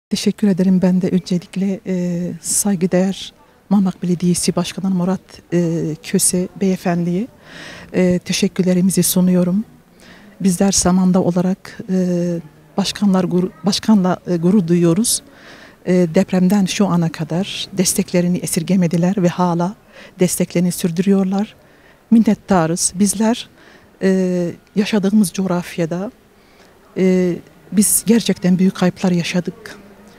Teşekkür ederim. Ben de öncelikle saygıdeğer Mamak Belediyesi Başkanı Murat Köse Beyefendi'ye teşekkürlerimizi sunuyorum. Bizler Samandağ olarak başkanla gurur duyuyoruz. Depremden şu ana kadar desteklerini esirgemediler ve hala desteklerini sürdürüyorlar. Minnettarız. Bizler yaşadığımız coğrafyada biz gerçekten büyük kayıplar yaşadık.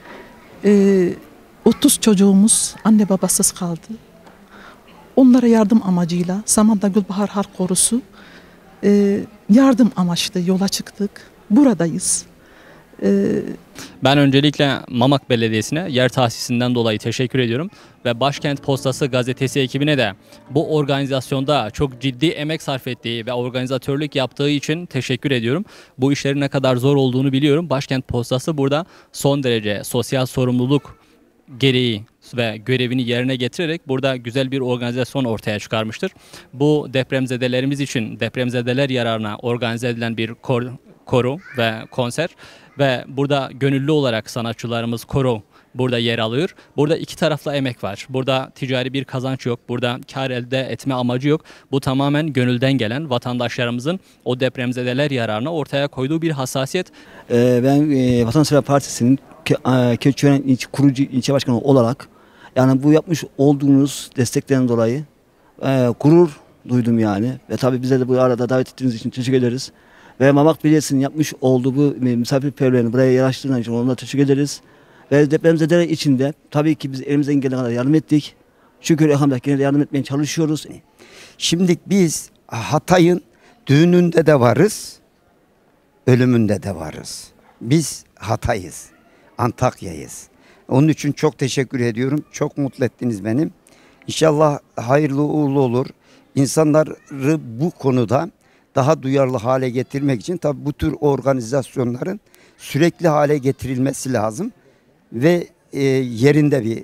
30 çocuğumuz anne babasız kaldı. Onlara yardım amacıyla Samandağ Gülbahar Halk Korusu yardım amaçlı yola çıktık. Buradayız. Ben öncelikle Mamak Belediyesi'ne yer tahsisinden dolayı teşekkür ediyorum. Ve Başkent Postası gazetesi ekibine de bu organizasyonda çok ciddi emek sarf ettiği ve organizatörlük yaptığı için teşekkür ediyorum. Bu işlerin ne kadar zor olduğunu biliyorum. Başkent Postası burada son derece sosyal sorumluluk gereği ve görevini yerine getirerek burada güzel bir organizasyon ortaya çıkarmıştır. Bu depremzedelerimiz için depremzedeler yararına organize edilen bir koro ve konser ve burada gönüllü olarak sanatçılarımız koro burada yer alıyor. Burada iki taraflı emek var. Burada ticari bir kazanç yok. Burada kar elde etme amacı yok. Bu tamamen gönülden gelen vatandaşlarımızın o depremzedeler yararına ortaya koyduğu bir hassasiyet. Ben Vatansever Partisi'nin Keçiören kurucu ilçe başkanı olarak yani bu yapmış olduğunuz desteklerin dolayı gurur duydum yani. Ve tabii bize de bu arada davet ettiğiniz için teşekkür ederiz. Ve Mamak Belediyesi'nin yapmış olduğu bu misafirperverliğini buraya yaraştırdığınız için onlara teşekkür ederiz. Ve depremzedeler için de tabii ki biz elimizden gelene kadar yardım ettik. Şükür elhamdülillah yine de yardım etmeye çalışıyoruz. Şimdi biz Hatay'ın düğününde de varız, ölümünde de varız. Biz Hatay'ız, Antakya'yız. Onun için çok teşekkür ediyorum. Çok mutlu ettiniz benim. İnşallah hayırlı uğurlu olur. İnsanları bu konuda daha duyarlı hale getirmek için tabii bu tür organizasyonların sürekli hale getirilmesi lazım. Ve yerinde bir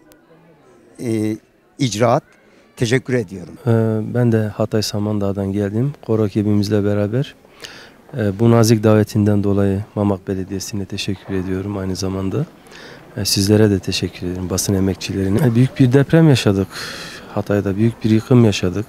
icraat. Teşekkür ediyorum. Ben de Hatay Samandağ'dan geldim. Koro ekibimizle beraber. Bu nazik davetinden dolayı Mamak Belediyesi'ne teşekkür ediyorum aynı zamanda. Sizlere de teşekkür ederim, basın emekçilerine. Büyük bir deprem yaşadık. Hatay'da büyük bir yıkım yaşadık.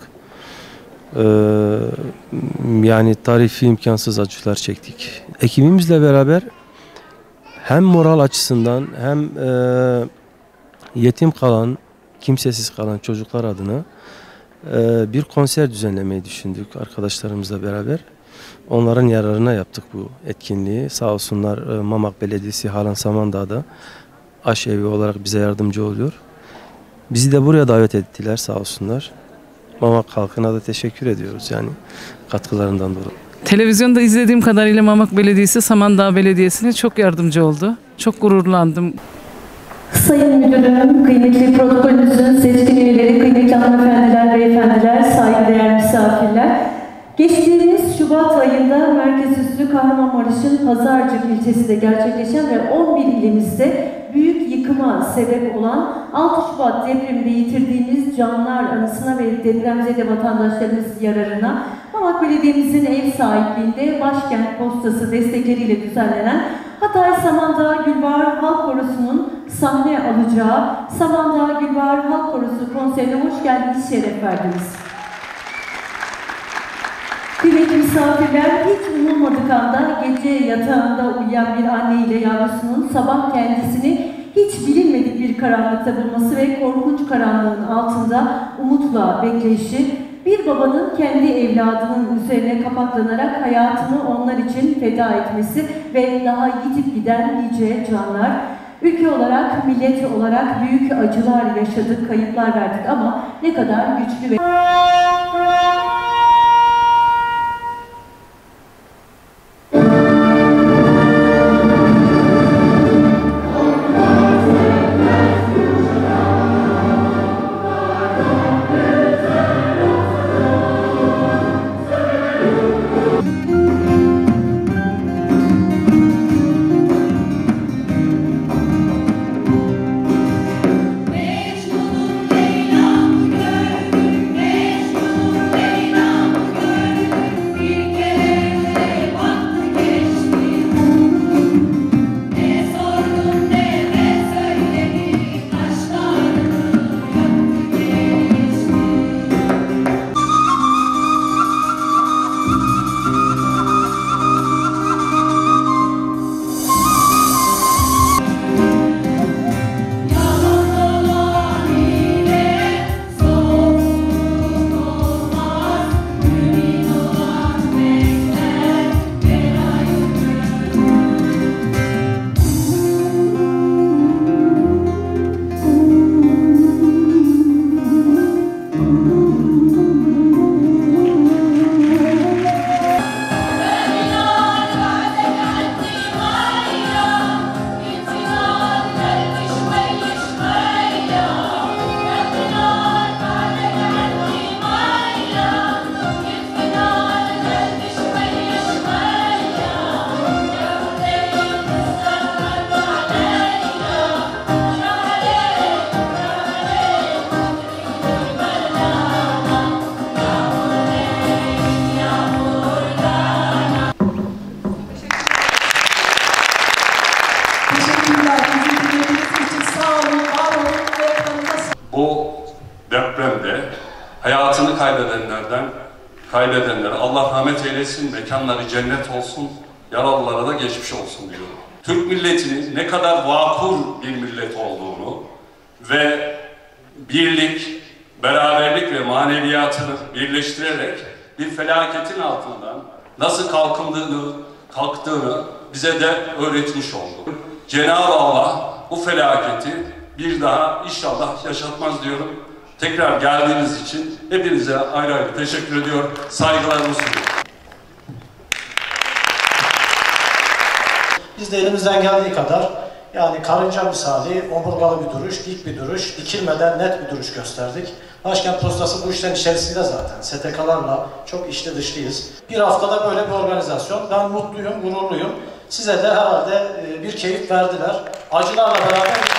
Yani tarifi imkansız acılar çektik. Ekibimizle beraber hem moral açısından hem yetim kalan, kimsesiz kalan çocuklar adına bir konser düzenlemeyi düşündük arkadaşlarımızla beraber. Onların yararına yaptık bu etkinliği. Sağ olsunlar Mamak Belediyesi halen Samandağ'da aşevi olarak bize yardımcı oluyor. Bizi de buraya davet ettiler sağ olsunlar. Mamak halkına da teşekkür ediyoruz yani katkılarından dolayı. Televizyonda izlediğim kadarıyla Mamak Belediyesi Samandağ Belediyesi'ne çok yardımcı oldu. Çok gururlandım. Sayın Müdürüm, kıymetli protokolümüzün seçkin üyeleri, kıymetli hanımefendiler, beyefendiler, saygıdeğer misafirler. Geçtiğimiz Şubat ayında merkezüstü Kahramanmaraş'ın Pazarcık ilçesinde gerçekleşen ve 11 ilimizde büyük yıkıma sebep olan 6 Şubat depreminde yitirdiğimiz canlar anısına ve depremzede vatandaşlarımız yararına Mamak Belediye'mizin ev sahipliğinde Başkent Postası destekleriyle düzenlenen Hatay Samandağ Gülbahar Halk Korosu'nun sahne alacağı Samandağ Gülbahar Halk Korosu konserine hoş geldiniz, şeref verdiniz. Kıymetli misafirler, hiç umulmadık anda gece yatağında uyuyan bir anne ile yavrusunun sabah kendisini hiç bilinmedik bir karanlıkta bulması ve korkunç karanlığın altında umutla bekleyişi, bir babanın kendi evladının üzerine kapaklanarak hayatını onlar için feda etmesi ve daha yitip giden nice canlar. Ülke olarak, millet olarak büyük acılar yaşadık, kayıplar verdik ama ne kadar güçlü ve Teşekkürler. Bizi dinlediğiniz için sağ olun, var olun. Bu depremde hayatını kaybedenlere Allah rahmet eylesin, mekanları cennet olsun, yaralılara da geçmiş olsun diyorum. Türk milletinin ne kadar vakur bir millet olduğunu ve birlik, beraberlik ve maneviyatını birleştirerek bir felaketin altından nasıl kalktığını bize de öğretmiş oldu. Cenab-ı Allah bu felaketi bir daha inşallah yaşatmaz diyorum. Tekrar geldiğiniz için hepinize ayrı ayrı teşekkür ediyor, saygılarımı sunuyorum. Biz de elimizden geldiği kadar yani karınca misali omurgalı bir duruş, dik bir duruş, dikilmeden net bir duruş gösterdik. Başkent Postası bu işlerin içerisinde zaten. STK'larla çok içli dışlıyız. Bir haftada böyle bir organizasyon. Ben mutluyum, gururluyum. Size de herhalde bir keyif verdiler. Acılarla beraber